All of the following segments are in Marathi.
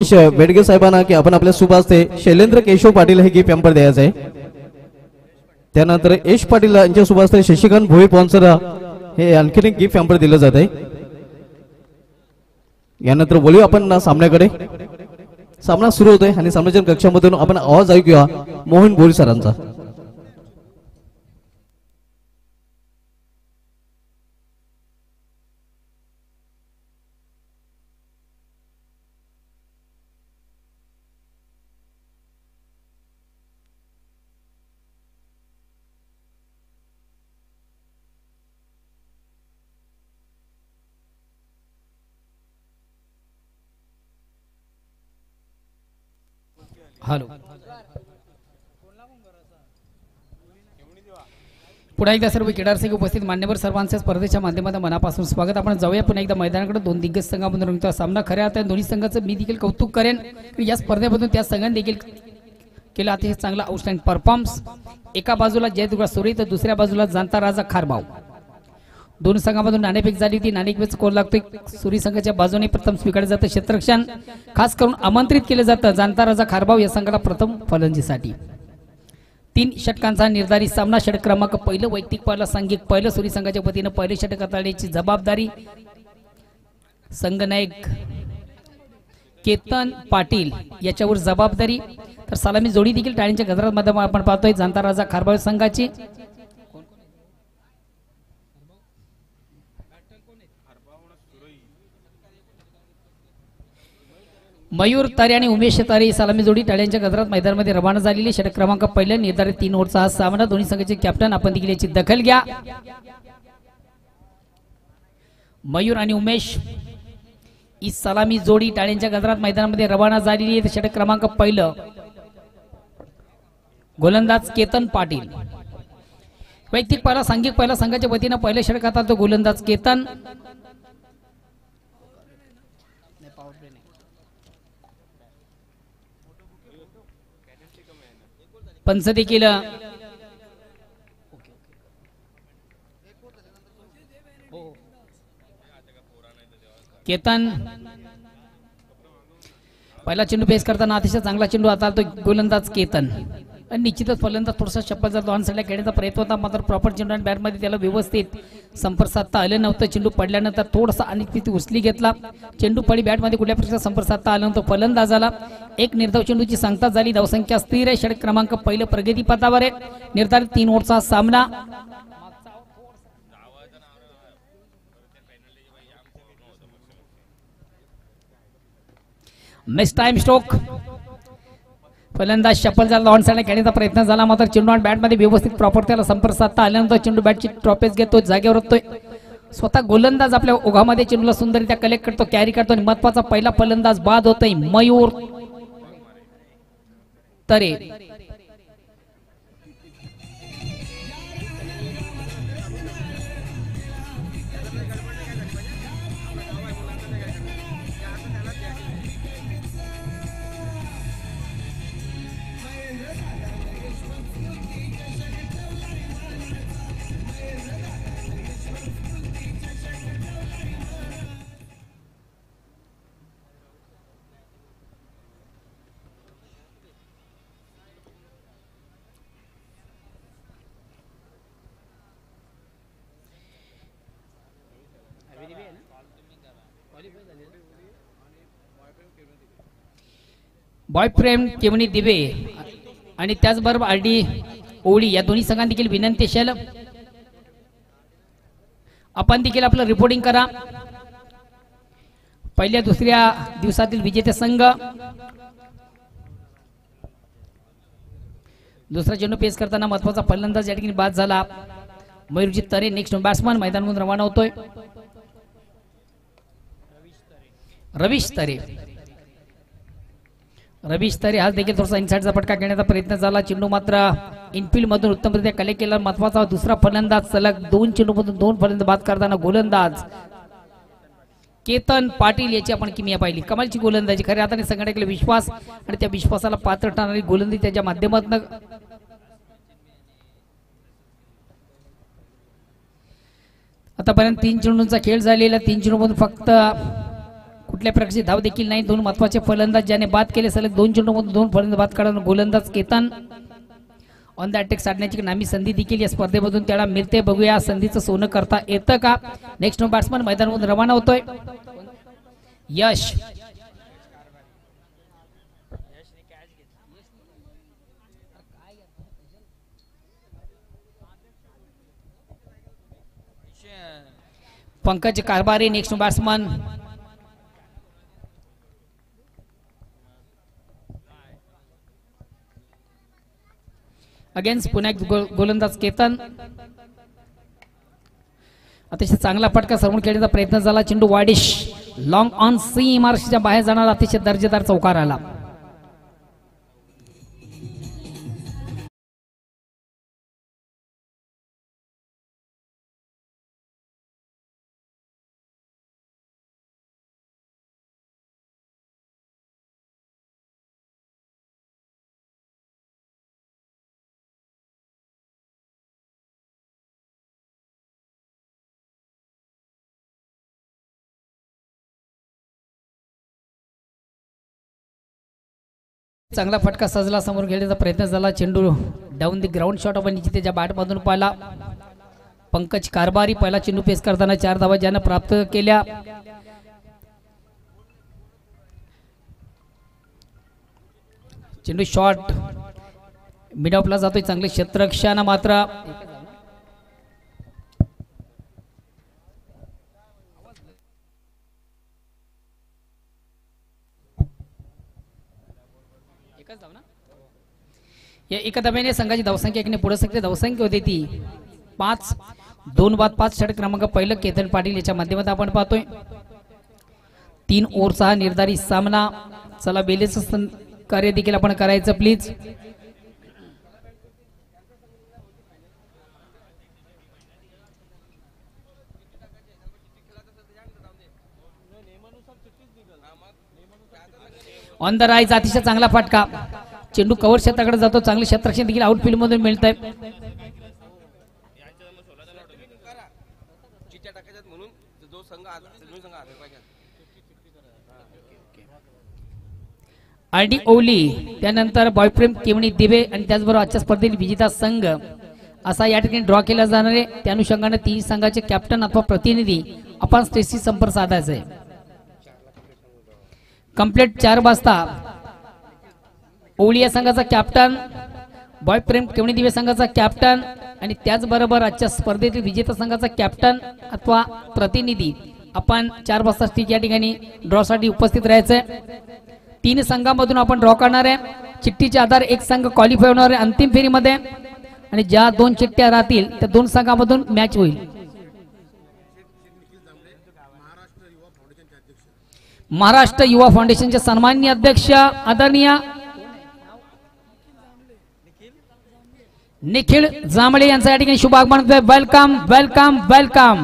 महेश बेडगे साहेबांना की आपण आपल्या शुभ हस्ते शैलेंद्र केशव पाटील हे गिफ्ट हॅम्पर द्यायचं आहे। त्यानंतर यश पाटील यांच्या शुभ हस्ते शशिकांत भोई पॉन्सर हे आणखीन एक गिफ्ट हॅम्पर दिलं जात आहे। यानंतर बोलूया आपण सामन्याकडे। सामना सुरू होतोय आणि सामन्याच्या कक्षामधून आपण आवाज ऐकूया मोहन बोरी सरांचा। हॅलो, पुन्हा एकदा सर्व क्रीडारसिक उपस्थित मान्यवर सर्वांचे स्पर्धेच्या माध्यमातून मनापासून स्वागत। आपण जाऊया पुन्हा एकदा मैदानाकडे। दोन दिग्गज संघांमधून रंगतो सामना खऱ्या अर्थाने दोन्ही संघाचं मी देखील कौतुक करेन। या स्पर्धेमधून त्या संघाने देखील केला अतिशय चांगला आउटस्टँडिंग परफॉर्मन्स। एका बाजूला जयदुर्गा सुरी तर दुसऱ्या बाजूला जाणता राजा खारबाव। दोन संघांमधून नाणेफेक झाली होती। नाणेफेक स्कोर लागतोय सुरी संघाच्या बाजूने प्रथम स्वीकारले जातं क्षेत्ररक्षण, खास करून आमंत्रित केले जातं जाणता राजा खारबाव या संघाला प्रथम फलंदाजीसाठी। 3 षटकांचा निर्धारित सामना। षटक क्रमांक पहिलं वैयक्तिक पहिला सांघिक पहिलं सुरी संघाच्या वतीनं पहिले षटक हाताळण्याची जबाबदारी संघनायक केतन पाटील याच्यावर जबाबदारी। तर सलामी जोडी देखील टाळ्यांच्या गजरात मध्ये आपण पाहतोय जाणता राजा खारबाव संघाची। मयूर तारे आणि उमेश तारे सलामी जोडी टाळ्यांच्या गजरात मैदानामध्ये रवाना झालेली। षटक क्रमांक पहिल्या निर्धारित 3 ओव्हरचा हा सामना। दोन्ही संघाचे कॅप्टन आपण देखील याची दखल घ्या। मयूर आणि उमेश ही सलामी जोडी टाळ्यांच्या गजरात मैदानामध्ये रवाना झालेली आहे। षटक क्रमांक पहिलं गोलंदाज केतन पाटील। वैयक्तिक पहिला सांघिक पहिला संघाच्या वतीनं पहिले षटक हाताळतो गोलंदाज केतन। पंच देखील केतन पहिला चेंडू फेस करताना अतिशय चांगला चेंडू हाताळतो गोलंदाज केतन। आणि निश्चितच फलंदाज थोडासा चप्पल जातो ऑन साईडला खेळण्याचा प्रयत्न होता, मात्र प्रॉपर चेंडू आणि बॅटमध्ये त्याला व्यवस्थित संपर्क साधता आलं नव्हतं। चेंडू पडल्यानंतर थोडासा अनिश्चित उचली घेतला। चेंडू पडी बॅटमध्ये कुठल्या प्रकारचा संपर्क साधता आला नव्हता फलंदाजाला। एक निर्धाव चेंडूची सांगता झाली। धावसंख्या स्थिर आहे। षटक क्रमांक पहिलं प्रगती पथावर आहे। निर्धारित 3 ओव्हरचा सामना। नेक्स्ट टाइम स्ट्रोक फलंदाज चप्पल झाला ऑन साईडला खेळण्याचा प्रयत्न झाला, मात्र चेंडू आणि बॅटमध्ये व्यवस्थित प्रॉपर त्याला संपर्क साधता आल्यानंतर चेंडू बॅटची ट्रॉपेज घेतो, जागेवर होतोय। स्वतः गोलंदाज आपल्या ओघामध्ये चेंडूला सुंदररित्या कलेक्ट करतो, कॅरी करतो आणि महत्वाचा पहिला फलंदाज बाद होतोय मयूर तरे। बॉयफ्रेंड केवनी दिवे आणि त्याचबरोबर आरडी ओळी या दोन्ही संघांना देखील विनंती असेल आपण देखील आपलं रिपोर्टिंग करा। पहिल्या दुसऱ्या दिवसातील विजेते संघ दुसरा चेंडू पेस करताना महत्वाचा फलंदाज या ठिकाणी बाद झाला मयूरजी तरे। नेक्स्ट बॅट्समन मैदानामधून रवाना होतोय रवीश तरे। रवीश तरे हा देखील थोडासा इनसाइडचा फटका घेण्याचा प्रयत्न झाला, चेंडू मात्र इनफिल्ड मधून उत्तमरित्या कलेक्ट केला। महत्वाचा दुसरा फलंदाज सलग 2 चेंडूमधून 2 फलंदाज बाद करताना गोलंदाज केतन पाटील याची आपण किमिया पाहिली। कमालची गोलंदाजी, खऱ्या अर्थाने संघटनेला विश्वास आणि त्या विश्वासाला पात्र ठरणारी गोलंदाजी त्याच्या माध्यमातून आतापर्यंत 3 चेंडूंचा खेळ झालेला। 3 चेंडूमधून फक्त कुठल्या प्रकारची धाव देखील नाही. दोन महत्वाचे फलंदाज ज्याने बाद केले, सलग 2 चेंडूमधून 2 फलंदाज बाद काढून गोलंदाज केतन ऑन द अटॅक साधण्याची नामी संधी देखील या स्पर्धेमधून त्याला मिळते. बघूया संधीचं सोनं करता येतं का. नेक्स्ट बॅट्समन मैदानामधून रवाना होतोय. Yash Pankaj Karbhari next batsman. Against पुन्हा एक गोलंदाज केतन. अतिशय चांगला फटका सरवून खेळण्याचा प्रयत्न झाला. चेंडू वाडिश लॉंग ऑन सीम मार्शच्या बाहेर जाणार अतिशय दर्जेदार चौकार आला. चांगला फटका सजला, समोर घेण्याचा प्रयत्न झाला. चेंडू डाऊन द ग्राउंड शॉट आपण जिथे ज्या बॅट मधून पाहिला. पंकज कारभारी पहिला चेंडू पेस करताना 4 धावा ज्यानं प्राप्त केल्या. चेंडू शॉट मिड ऑफला जातोय. चांगले क्षेत्ररक्षण मात्र या एका धाब्याने संघाची धावसंख्या एकाने पुढे सकते. धावसंख्या होती ती 5. 2 बाद 5 षटक क्रमांक पहिलं केतन पाटील याच्या माध्यमातून आपण पाहतोय. 3 ओव्हरचा हा निर्धारित सामना. चला बेलेचं कार्य देखील आपण करायचं प्लीज. ऑन द राईज अतिशय चांगला फटका. चेंडू कव्हर क्षेत्राकडे जातो. चांगले क्षेत्ररक्षण देखील आउटफील्ड मधून मिळत आहे. आरडी ओवली त्यानंतर बॉयफ्रेंड केवणी दिवे आणि त्याचबरोबर आजच्या स्पर्धेतील विजेता संघ असा या ठिकाणी ड्रॉ केला जाणार आहे. त्या अनुषंगाने 3 संघाचे कॅप्टन अथवा प्रतिनिधी आपण स्टेजशी संपर्क साधायचा आहे. कंप्लीट 4 वाजता ओवली या संघाचा कॅप्टन, बॉयफ्रेंड केवणी दिवे संघाचा कॅप्टन आणि त्याचबरोबर आजच्या स्पर्धेतील विजेता संघाचा कॅप्टन अथवा प्रतिनिधी आपण 4 वाजता स्टेज या ठिकाणी ड्रॉ साठी उपस्थित राहायचंय. 3 संघांमधून आपण ड्रॉ करणार आहे. चिठ्ठीच्या आधारे एक संघ क्वालिफाय होणार आहे अंतिम फेरीमध्ये आणि ज्या 2 चिठ्ठ्या राहतील त्या 2 संघांमधून मॅच होईल. महाराष्ट्र युवा फाउंडेशनचे सन्माननीय अध्यक्ष आदरणीय निखिल जांभळे यांचा या ठिकाणी शुभ आगमन. Welcome welcome welcome.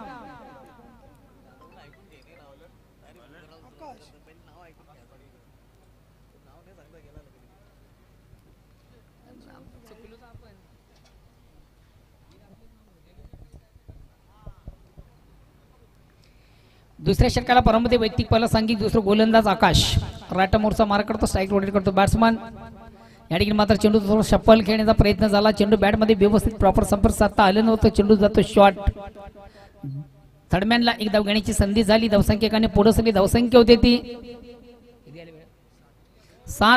दुसऱ्या षटकाला प्रारंभ वैयक्तिक पहिला सांगिक. दुसरं गोलंदाज आकाश राटा मोर्चा मार करतो. स्ट्राईक रोटेट करतो बॅट्समन. या ठिकाणी मात्र चेंडू थोडं शप्पल खेळण्याचा प्रयत्न झाला. चेंडू बॅट मध्ये व्यवस्थित प्रॉपर संपर्क साधता आलं नव्हतं. चेंडू जातो शॉट. थर्डमॅनला एक धाव घेण्याची संधी झाली. धावसंख्येकाने पुढे सगळी धावसंख्या होती ती 7.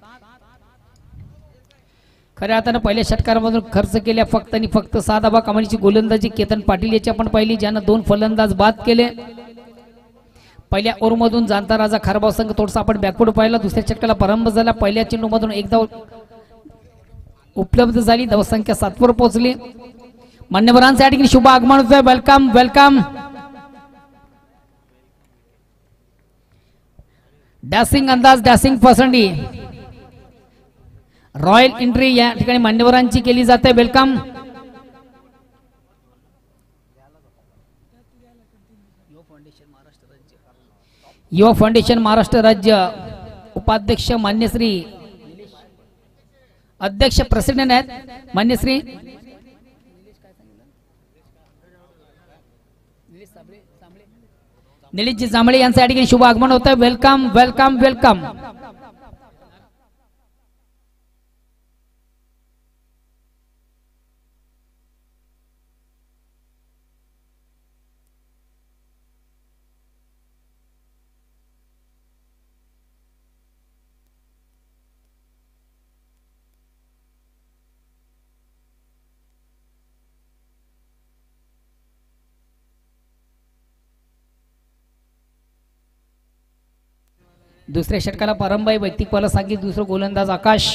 खऱ्या अर्थानं पहिल्या षटकारामधून खर्च केल्या फक्त आणि फक्त 6 धावा कमालीची गोलंदाजी केतन पाटील याची आपण पाहिली, ज्यानं 2 फलंदाज बाद केले. पहिल्या ओव्हरमधून जाणता राजा खारबाव संघ थोडासा आपण बॅकवर्ड पाहिला. दुसऱ्या षटकाला प्रारंभ झाला. पहिल्या चेंडूमधून एक धाव उपलब्ध झाली. धावसंख्या 7 वर पोहोचली. मान्यवरांच्या ठिकाणी शुभ आगमन होतोय. Welcome welcome. डॅसिंग अंदाज डॅसिंग पसंडी रॉयल एंट्री या ठिकाणी मान्यवरांची केली जाते. वेलकम. युवा फाउंडेशन महाराष्ट्र राज्य उपाध्यक्ष मान्यश्री अध्यक्ष प्रेसिडेंट आहेत मान्यश्री निलेशजी जांभळे यांचं या ठिकाणी शुभ आगमन होतं. Welcome welcome welcome. दुसऱ्या षटकाला प्रारंभ आहे. वैयक्तिक पॉला सांगित दुसरं गोलंदाज आकाश.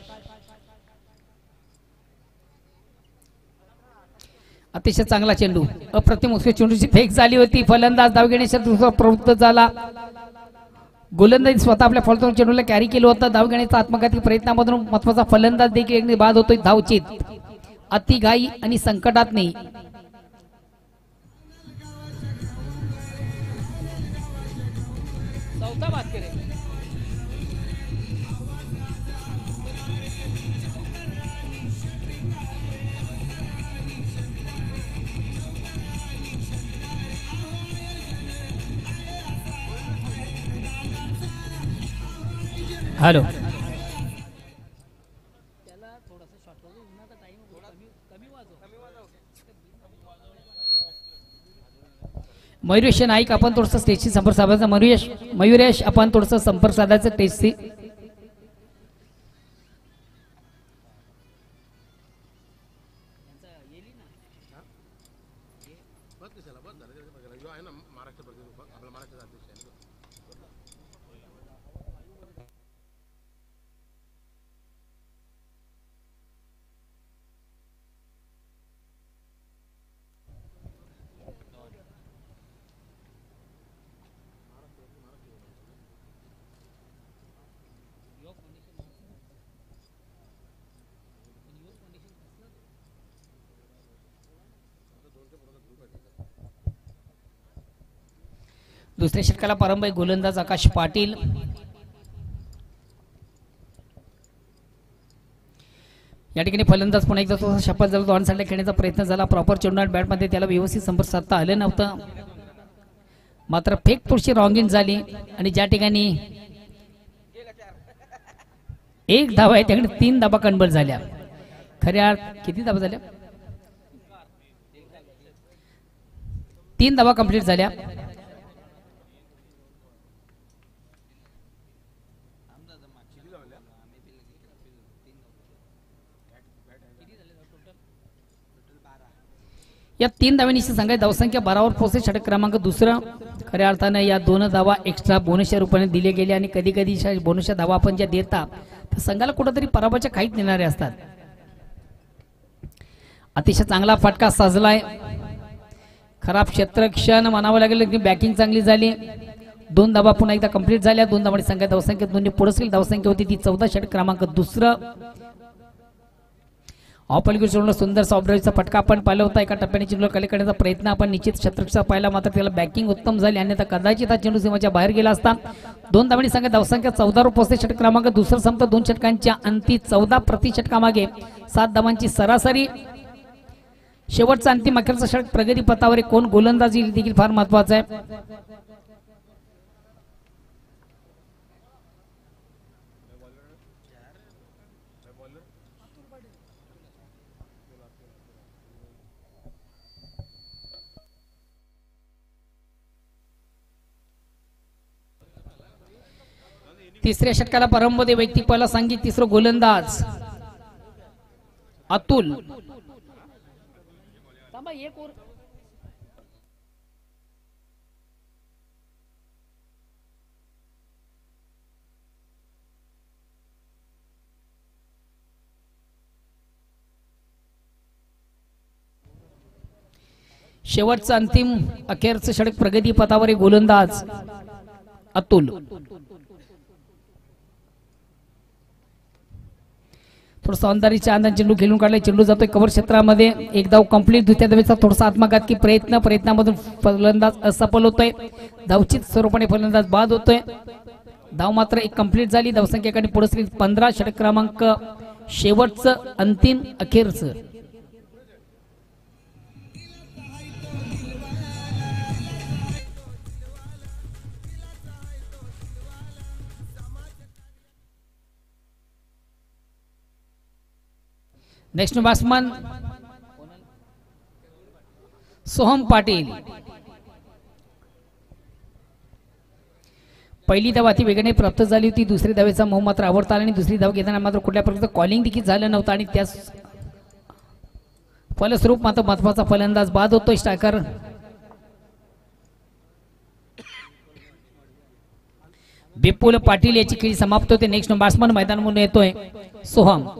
अतिशय चांगला चेंडू, अप्रतिम उसके चेंडूची फेक झाली होती. फलंदाज धाव घेण्याच्या दुसरा प्रवृत्त झाला. गोलंदाज स्वतः आपल्या फलतून चेंडूला कॅरी केलं होतं. धाव घेण्याचा आत्मघाती प्रयत्नामधून महत्वाचा फलंदाज देखील बाद होतोय. धावचीत अतिघाई आणि संकटात नाही. हॅलो मयुरेश नाईक, आपण थोडस स्टेजशी संपर्क साधायचा. मयुरेश आपण थोडस संपर्क साधायचं स्टेजशी. दुसऱ्या षटकाला प्रारंभ आहे. गोलंदाज आकाश पाटील. या ठिकाणी फलंदाज पुन्हा एकदा तो शपथ झाला. तो ऑनसाइडला खेळण्याचा प्रयत्न झाला. प्रॉपर चेंडू बॅटमध्ये त्याला व्यवस्थित संपर्क साधता आलं नव्हतं. मात्र फेक थोडीशी रॉंगिंग झाली आणि ज्या ठिकाणी एक धावा आहे त्याकडे 3 धावा कन्वर्ट झाल्या. खऱ्या किती धावा झाल्या? 3 धावा कंप्लीट झाल्या. या 3 धावांची सांगायची धावसंख्या 12 वर पोहोचते. षटक क्रमांक दुसरा. खऱ्या अर्थानं या 2 धावा एक्स्ट्रा बोनसच्या रूपाने दिले गेले आणि कधी कधी बोनसच्या धावा आपण ज्या देता त्या संघाला कुठेतरी पराभवाच्या खाईत नेणारे असतात. अतिशय चांगला फटका साजलाय. खराब क्षेत्रक्षण म्हणावं लागेल की बॅटिंग चांगली झाली. 2 धावा पुन्हा एकदा कंप्लीट झाल्या. 2 धावांची संख्या धावसंख्या दोन्ही पुढील धावसंख्या होती ती 14. षटक क्रमांक दुसरा. ऑपलिगुड सोडून सुंदरसा ऑब्झर्वेशनचा फटका आपण पाहिला होता. एका टप्प्याने चेंडू खाली करण्याचा प्रयत्न आपण निश्चित क्षेत्ररक्षक पाहिला. मात्र त्याला बॅटिंग उत्तम झाली अन्यथा कदाचित हा चेंडू सीमाच्या बाहेर गेला असता. 2 धावांची संख्या धावसंख्या 14 वर पोहोचते. षटक क्रमांक दुसरा संपत 2 षटकांच्या अंती 14 प्रति षटकामागे 7 धावांची सरासरी. शेवटचा अंतिम अखेरचा षटक प्रगती पथावर कोण गोलंदाज येईल देखील फार महत्वाचा आहे. तिसऱ्या षटकाला प्रारंभ दे. वैयक्तिक पहिला सांगित तिसरं गोलंदाज अतुल. शेवटचं अंतिम अखेरचं षटक प्रगती पथावर गोलंदाज अतुल. थोडसा अंधारीच्या अंदाज चेंडू खेळून काढला. चेंडू जातोय कव्हर क्षेत्रामध्ये. एक धाव कंप्लीट. दुसऱ्या धावेचा थोडासा आत्मघातकी प्रयत्नामधून फलंदाज असफल होतोय. धावचित स्वरूपाने फलंदाज बाद होतोय. धाव मात्र एक कंप्लीट झाली. धावसंख्येकडे पुढे 15. षटक क्रमांक शेवटचं अंतिम अखेरचं. Next batsman Soham Patil. पहिली धाव अति वेगाने प्राप्त झाली होती. दुसरी धावेचा मोह मात्र आवडता आला आणि दुसरी धाव घेताना मात्र कुठल्या प्रकारचं कॉलिंग देखील झालं नव्हतं आणि त्याच फलस्वरूप मात्र महत्वाचा फलंदाज बाद होतोय. स्ट्रायकर विपुल पाटील याची खेळी समाप्त होते. नेक्स्ट बॅट्समन मैदान म्हणून येतोय सोहम.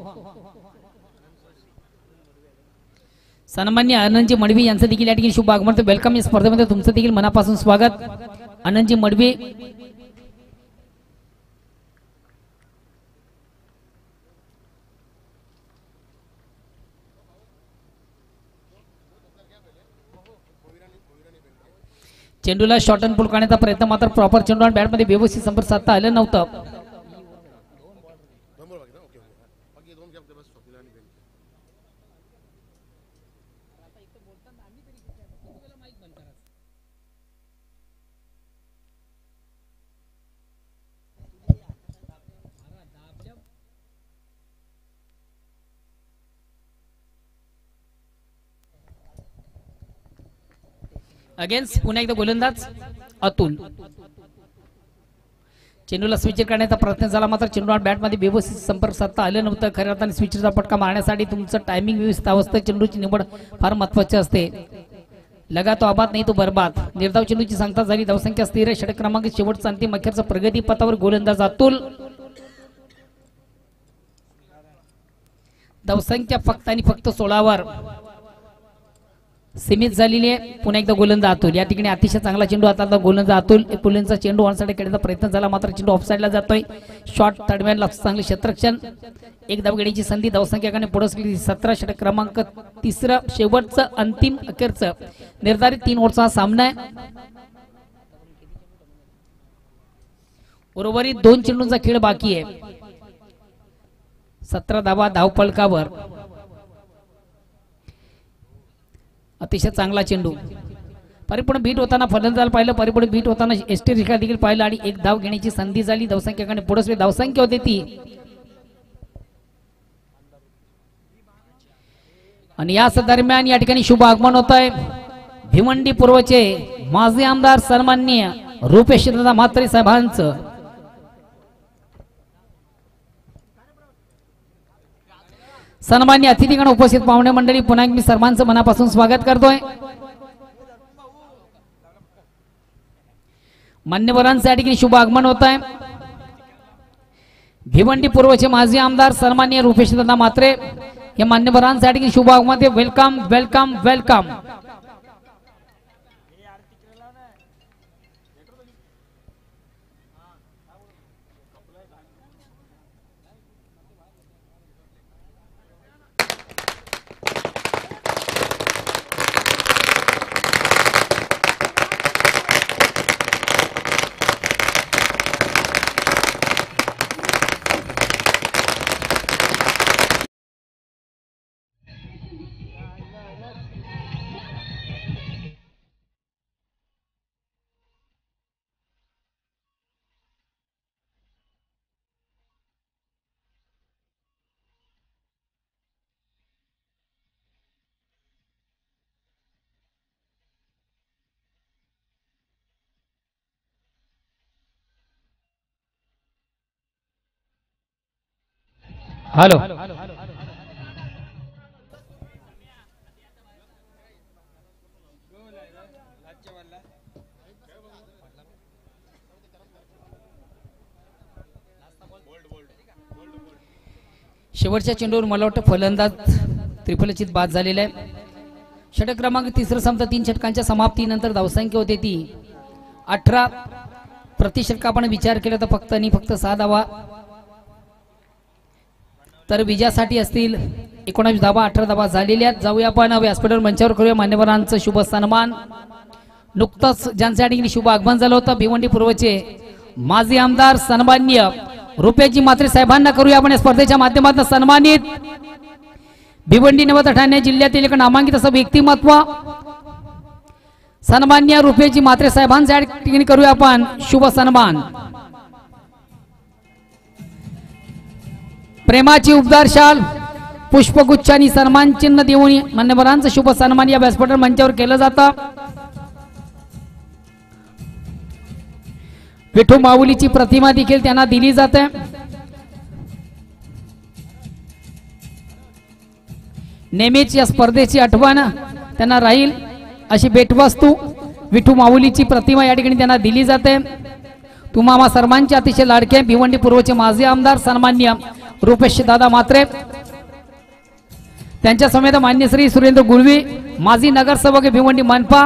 सन्मान्य आनंदजी मडवी यांचं देखील या ठिकाणी शुभ आगमन. वेलकम. या स्पर्धेमध्ये तुमचं देखील मनापासून स्वागत. आनंदजी मडवी चेंडूला शॉर्ट अँड पुल करण्याचा प्रयत्न मात्र प्रॉपर चेंडू आणि बॅटमध्ये व्यवस्थित संपर्क साधता आलं नव्हतं. अगेन्स्ट पुन्हा एकदा गोलंदाज अतुल. चेंडूला स्विचर करण्याचा प्रयत्न झाला मात्र चेंडू आणि बॅटमध्ये व्यवस्थित संपर्क साधता आलं नव्हतं. खऱ्या अर्थाने स्विचरचा फटका मारण्यासाठी तुमचं टायमिंग व्यवस्थित अवस्था चेंडूची निवड फार महत्वाची असते. लगा तो आबाद नाही तो बर्बाद. निर्धाव चेंडूची सांगता झाली. धावसंख्या स्थिर. षटक क्रमांक शेवटचा अंतिम अखेरचा प्रगती पथावर गोलंदाज अतुल. धावसंख्या फक्त आणि फक्त 16 वर सीमित झालेली आहे. पुन्हा एकदा गोलंदाज अतुल. या ठिकाणी अतिशय चांगला चेंडू हाताळला गोलंदाज अतुल. पुलेंचा चेंडू ऑनसाइड खेळण्याचा प्रयत्न झाला मात्र चेंडू ऑफसाइडला जातोय. शॉट तडव्याला चांगले क्षेत्ररक्षण. एक धाव घेण्याची संधी. धावसंख्याकडे पुढे 17. षटक क्रमांक 3 शेवटचं अंतिम अखेरचं निर्धारित 3 ओव्हरचा हा सामना आहे. उर्वरित 2 चेंडूंचा खेळ बाकी आहे. 17 धावा धावफलकावर. अतिशय चांगला चेंडू. परिपूर्ण बीट होताना फलंदाज पाहिलं. परिपूर्ण बीट होताना एसटी रिका देखील पाहिलं आणि एक धाव घेण्याची संधी झाली. धावसंख्याकडे पुढे धावसंख्या होती ती. आणि याच दरम्यान या ठिकाणी शुभ आगमन होत आहे भिवंडी पूर्वचे माजी आमदार सन्माननीय रुपेश दादा म्हात्रे साहेबांचं. सन्मान्य अतिथीगण उपस्थित पाहुणे मंडळी पुन्हा मी सर्वांचं मनापासून स्वागत करतोय. मान्यवरांसाठी शुभ आगमन होत आहे. भिवंडी पूर्वचे माजी आमदार सन्माननीय रुपेश दादा म्हात्रे या मान्यवरांसाठी शुभ आगमन. Welcome welcome welcome. हॅलो. शेवटच्या चेंडूवर मला वाटतं फलंदाज त्रिफलचित बाद झालेला आहे. षटक क्रमांक 3 संपता 3 षटकांच्या समाप्तीनंतर धावसंख्या होते ती 18. प्रतिषटक आपण विचार केला तर फक्त आणि फक्त 6 धावा. तर विजयासाठी असतील 19 धावा. 18 धावा झालेल्या. जाऊया आपण व्यासपीठावर मंचावर करूया मान्यवरांचं शुभ सन्मान. नुकतंच ज्यांच्यासाठी शुभ आगमन झालं होतं भिवंडी पूर्वचे माजी आमदार सन्माननीय रुपेशजी म्हात्रे साहेबांना करूया आपण या स्पर्धेच्या माध्यमातून सन्मानित. भिवंडी नवत ठाणे जिल्ह्यातील एक नामांकित असं व्यक्तिमत्व सन्माननीय रुपेशजी म्हात्रे साहेबांच्या ठिकाणी करूया आपण शुभ सन्मान. प्रेमाची उबदार शाल पुष्पगुच्छानी सन्मान चिन्ह देऊन मान्यवरांचं शुभ सन्मान या व्यासपीठ मंचावर केलं जातं। विठू माऊलीची प्रतिमा देखील त्यांना दिली जाते। नेहमीच या स्पर्धेची आठवण त्यांना राहील अशी भेटवस्तू विठू माऊलीची प्रतिमा या ठिकाणी त्यांना दिली जाते। तुम्हा सर्वांचे अतिशय लाडके भिवंडी पूर्वचे माजी आमदार सन्माननीय रुपेश दादा म्हात्रे, त्यांच्या समेत मान्य श्री सुरेंद्र गुळवी, माजी नगरसेवक भिवंडी मनपा,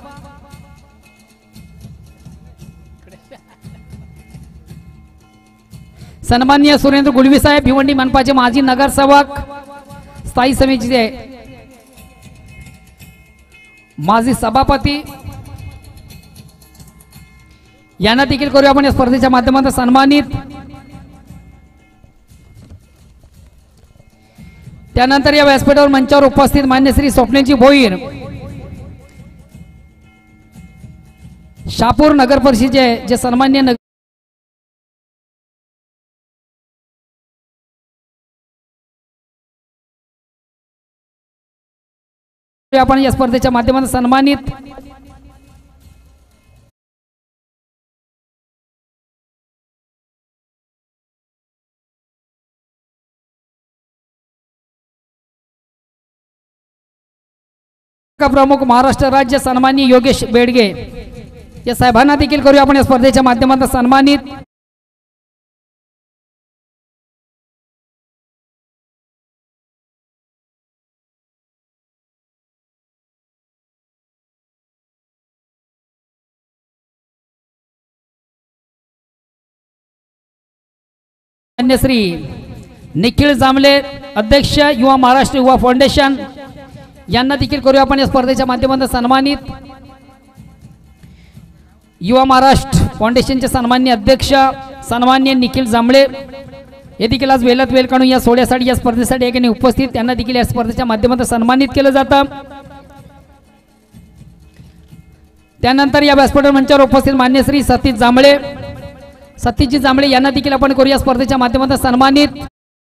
सन्माननीय सुरेंद्र गुळवी साहेब भिवंडी मनपाचे माजी नगरसेवक, स्थायी समितीचे माजी सभापती, यांना देखील करूया आपण या स्पर्धेच्या माध्यमातून सन्मानित। त्यानंतर या व्यासपीठावर मंचावर उपस्थित मान्य श्री स्वप्नेजी भोईर, शापूर नगर परिषदेचे जे सन्मान्य आपण या स्पर्धेच्या माध्यमातून सन्मानित। प्रमुख महाराष्ट्र राज्य सन्माननीय योगेश बेडगे या साहेबांना देखील करूया आपण या स्पर्धेच्या माध्यमातून सन्मानित। मान्य श्री निखिल जांभळे अध्यक्ष युवा महाराष्ट्र युवा फाउंडेशन यांना देखील करूया आपण या स्पर्धेच्या माध्यमातून सन्मानित। युवा महाराष्ट्र फाउंडेशनचे सन्माननीय अध्यक्ष सन्माननीय निखिल जांभळे हे देखील आज वेळात वेळ काढून या सोहळ्यासाठी या स्पर्धेसाठी एकाने उपस्थित, त्यांना देखील या स्पर्धेच्या माध्यमातून सन्मानित केलं जातं। त्यानंतर या व्यासपीठ मंचावर उपस्थित मान्य श्री सतीश जांभळे, सतीशजी जांभळे यांना देखील आपण करूया स्पर्धेच्या माध्यमातून सन्मानित।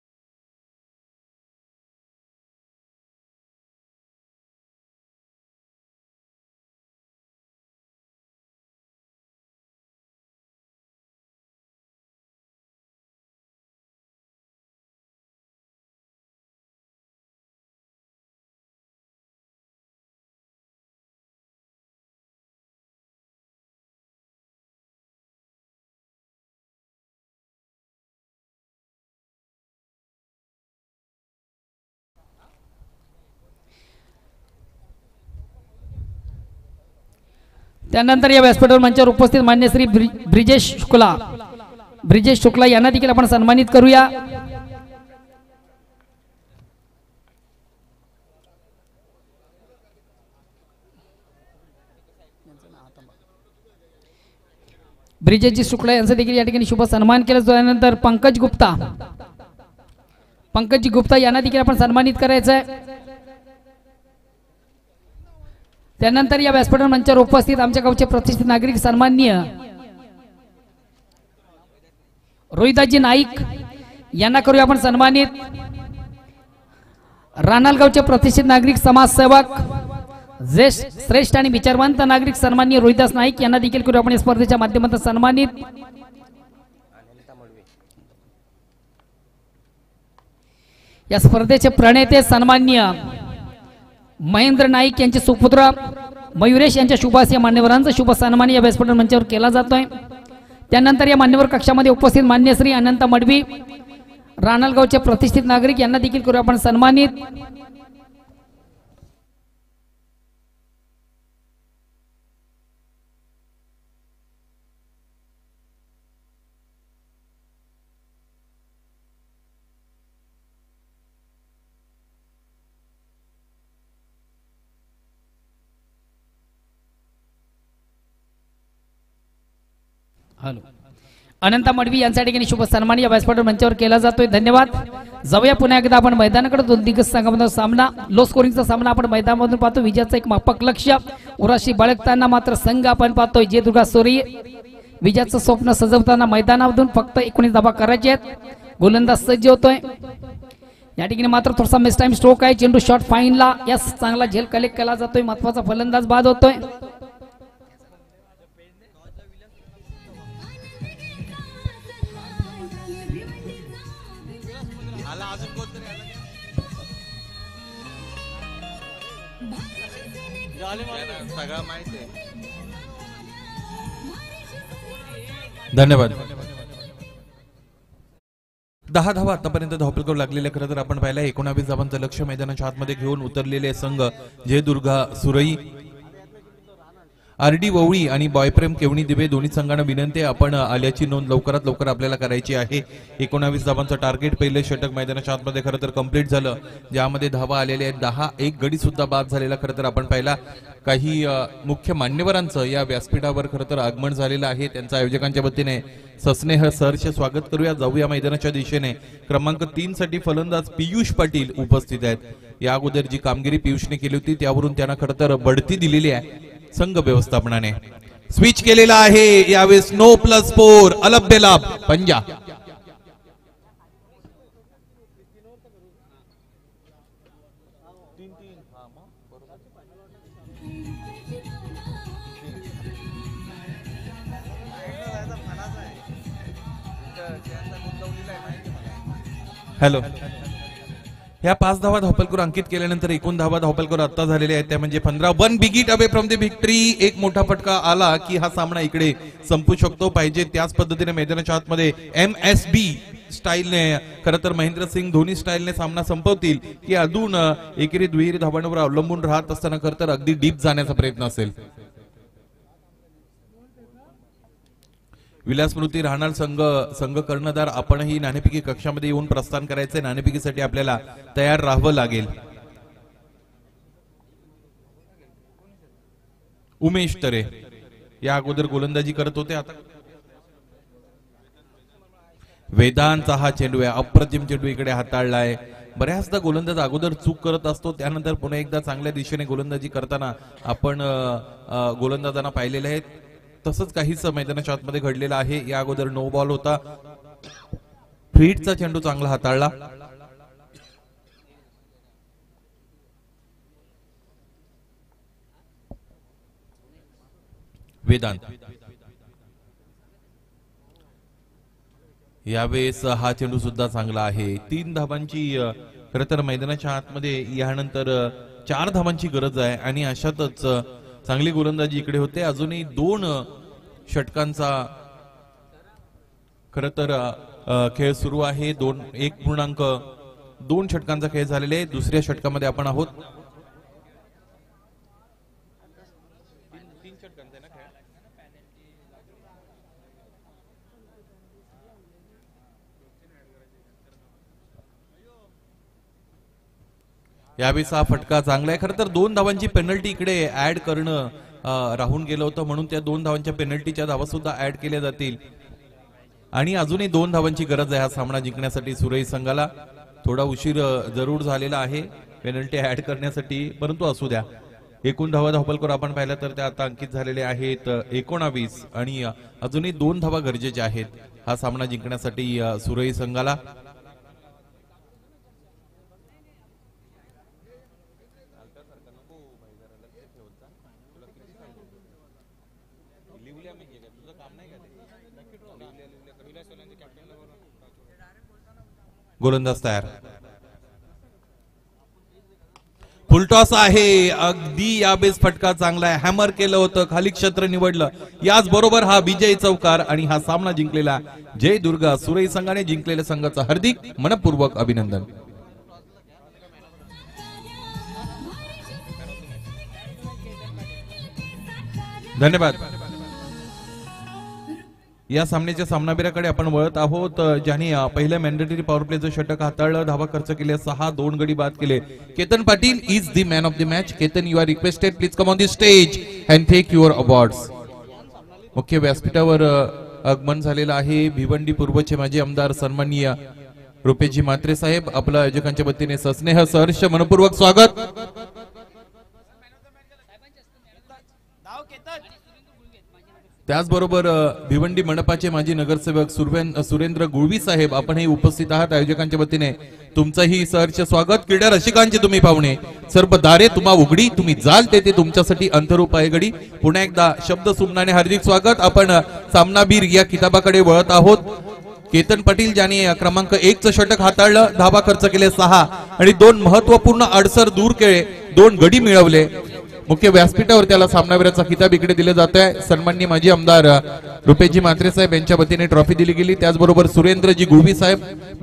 त्यानंतर या व्यासपीठावर मंचावर उपस्थित मान्य श्री ब्रिजेश शुक्ला यांना देखील आपण सन्मानित करूया। ब्रिजेशजी शुक्ला यांचा देखील या ठिकाणी शुभ सन्मान केला। त्यानंतर पंकजजी गुप्ता यांना देखील आपण सन्मानित करायचं आहे। त्यानंतर या व्यासपीठावर मंचावर उपस्थित आमच्या गावचे प्रतिष्ठित नागरिक सन्माननीय रोहिदासजी नाईक यांना करूया आपण सन्मानित। रानालगावचे प्रतिष्ठित नागरिक समाजसेवक श्रेष्ठ आणि विचारवंत नागरिक सन्माननीय रोहिदास नाईक यांना देखील करूया आपण या स्पर्धेच्या माध्यमातून सन्मानित। या स्पर्धेचे प्रणेते सन्माननीय महेंद्र नाईक यांचे सुपुत्र मयुरेश यांच्या शुभास या मान्यवरांचा शुभ सन्मान या व्यासपीठ मंचावर केला जातोय। त्यानंतर या मान्यवर कक्षामध्ये उपस्थित मान्य श्री अनंत मडवी रानालगावचे प्रतिष्ठित नागरिक यांना देखील करूया आपण सन्मानित। हॅलो अनंत मडवी यांच्या ठिकाणी शुभ सन्मान या व्यासपीठ मंचावर केला जातोय। धन्यवाद। जाऊया पुन्हा एकदा आपण मैदानाकडे। दोन दिग्गज संघामधील सामना लो स्कोरिंगचा सामना आपण मैदानामधून पाहतो। विजयाचं एक मापक लक्ष्य उराशी बाळगताना मात्र संघ आपण पाहतोय जे दुर्गा सोरी विजयाचं स्वप्न सजवताना मैदानामधून फक्त 19 धावा करायचे आहेत। गोलंदाज सज्ज होतोय। या ठिकाणी मात्र थोडासा मिस टाइम स्ट्रोक आहे. चेंडू शॉट फाईनला. यस, चांगला झेल कलेक्ट केला जातोय. महत्वाचा फलंदाज बाद होतोय. धन्यवाद. 10 धावा आतापर्यंत धावफलक करू लागलेले. खरं तर आपण पाहिलं 19 धावांचं लक्ष मैदानाच्या आतमध्ये घेऊन उतरलेले संघ जयदुर्गा सुरई, आरडी ववळी आणि बॉयप्रेम केवणी दिवे दोन्ही संघांना विनंती आपण आल्याची नोंद लवकरात लवकर आपल्याला करायची आहे. 19 धावांचं टार्गेट पहिले षटक मैदानाच्या आतमध्ये खरं तर कंप्लीट झालं, ज्यामध्ये धावा आलेल्या आहेत 10. एक गडी सुद्धा बाद झालेला खरं तर आपण पाहिला. काही मुख्य मान्यवरांचं या व्यासपीठावर खरं तर आगमन झालेलं आहे. त्यांच्या आयोजकांच्या वतीने सस्नेह सरचे स्वागत करूया. जाऊया मैदानाच्या दिशेने. क्रमांक 3 साठी फलंदाज पियुष पाटील उपस्थित आहेत. या अगोदर जी कामगिरी पियुषने केली होती त्यावरून त्यांना खरं तर बढती दिलेली आहे संघ व्यवस्थापनाने. स्विच केलेला आहे यावेळेस. नो +4 अलभ्य लाभ पंजा. हॅलो. ह्या 5 धावा धावफलकर अंकित केल्यानंतर एकूण धावा धावफलकर आता झालेले आहेत त्या म्हणजे 15. 1 big hit away from the victory. एक मोठा फटका आला की हा सामना इकडे संपू शकतो. पाहिजे त्याच पद्धतीने मैदानाच्या आतमध्ये MSB स्टाईलने खरं तर महेंद्र सिंग धोनी स्टाईलने सामना संपवतील की अजून एकेरी दुहेरी धावांवर अवलंबून राहत असताना खरं तर अगदी डीप जाण्याचा प्रयत्न असेल. विलास स्मृती राहणार संघ कर्णधार आपणही नाणेफेकी कक्षामध्ये येऊन प्रस्थान करायचे. नाणेफेकीसाठी आपल्याला तयार राहावं लागेल. उमेश तरे या अगोदर गोलंदाजी करत होते. आता वेदांचा हा चेंडू आहे. अप्रतिम चेंडू इकडे हाताळलाय. बऱ्याचदा गोलंदाज अगोदर चूक करत असतो, त्यानंतर पुन्हा एकदा चांगल्या दिशेने गोलंदाजी करताना आपण गोलंदाजांना पाहिलेले आहेत. तसंच काहीच मैदानाच्या आतमध्ये घडलेलं आहे. या अगोदर नो बॉल होता. फ्रीटचा चेंडू चांगला हाताळला. वेदांत यावेळेस हा चेंडू सुद्धा चांगला आहे. 3 धावांची खरं तर मैदानाच्या आतमध्ये यानंतर 4 धावांची गरज आहे आणि अशातच चांगली गोलंदाजी इकडे होते. अजूनही 2 षटकांचा खरं तर खेळ सुरू आहे. 1.2 षटकांचा खेळ झालेला आहे. दुसऱ्या षटकामध्ये आपण आहोत. यावेळेस हा फटका चांगला आहे. खरं तर 2 धावांची पेनल्टी इकडे ऍड करणं राहून गेलं होतं, म्हणून त्या 2 धावांच्या पेनल्टीच्या धावा सुद्धा ऍड केल्या जातील आणि अजूनही 2 धावांची गरज आहे हा सामना जिंकण्यासाठी सुरई संघाला. थोडा उशीर जरूर झालेला आहे पेनल्टी ऍड करण्यासाठी, परंतु असू द्या. एकूण धावा धावफलकर आपण पाहिलं तर त्या आता अंकित झालेले आहेत 19 आणि अजूनही 2 धावा गरजेच्या आहेत हा सामना जिंकण्यासाठी सुरई संघाला. गोलंदाज तयार. फुलटॉस आहे. अगदी यावेळेस फटका चांगला आहे. हॅमर केलं होतं, खाली क्षेत्र निवडलं. याच बरोबर हा विजय चौकार आणि हा सामना जिंकलेला जय दुर्गा सुरई संघाने जिंकलेल्या संघाचं हार्दिक मनपूर्वक अभिनंदन. धन्यवाद. या सामन्याच्या सामनावीराकडे आपण वळत आहोत, ज्याने पहिल्या मॅन्डेटरी पॉवर प्लेचं षटक हाताळलं. धावा खर्च केले 6, 2 गडी बाद केले. Ketan Patil is the man of the match. Ketan, you are requested, please come on the stage and take your awards. मुख्य व्यासपीठावर आगमन झालेलं आहे भिवंडी पूर्वचे माजी आमदार सन्माननीय रुपेशजी म्हात्रे साहेब. आपल्या आयोजकांच्या वतीने सस्नेह सहर्ष मनपूर्वक स्वागत. त्याचबरोबर भिवंडी मंडपाचे माजी नगरसेवक सुरेंद्र गुळवी साहेब आपणही उपस्थित आहात. आयोजकांच्या वतीने तुमचंही सहर्ष स्वागत. क्रीडा रसिकांचे तुम्ही पाहुणे, सर्व दारे तुम्हा उघडी, तुम्ही जाल तेथे तुमच्यासाठी अंतरूप आहे घडी. पुन्हा एकदा शब्द सुमनाने हार्दिक स्वागत. आपण सामनाबीर या किताबाकडे वळत आहोत. केतन पाटील ज्यांनी क्रमांक 1चं षटक हाताळलं, धावा खर्च केले 6 आणि 2 महत्वपूर्ण अडसर दूर केले, 2 गडी मिळवले. मुख्य व्यासपीठावर त्याला सामनावीराचा किताब इकडे दिले जात आहे. सन्माननीय माजी आमदार रुपेशजी म्हात्रे साहेब यांच्या वतीने ट्रॉफी दिली गेली. त्याचबरोबर सुरेंद्रजी गुळवी साहेब